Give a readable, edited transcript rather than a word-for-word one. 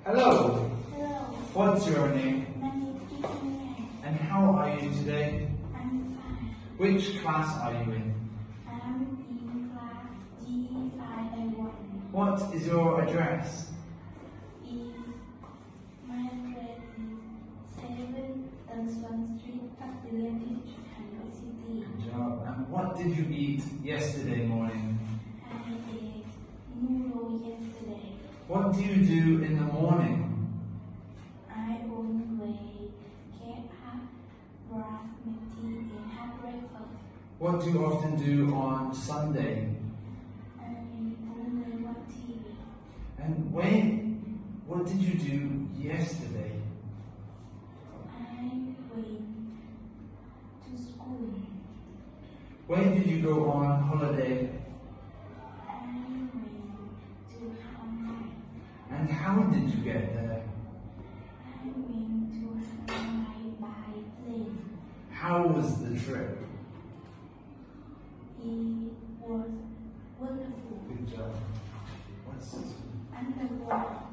Hello. Hello. What's your name? My name is Ethan. And how are you today? I'm fine. Which class are you in? I'm in class G5A1. What is your address? My address is 7 Swan Street, Pavilion Beach, Hanoi City. Good job. And what did you eat yesterday morning? I ate noodle yesterday. What do you do in the morning? I always get up, brush my teeth, and have breakfast. What do you often do on Sunday? I only watch TV. And what did you do yesterday? I went to school. When did you go on holiday? I went to Hanoi. And how did you get there? I went to Hanoi by plane. How was the trip? It was wonderful. Good job. What's this? Underwater.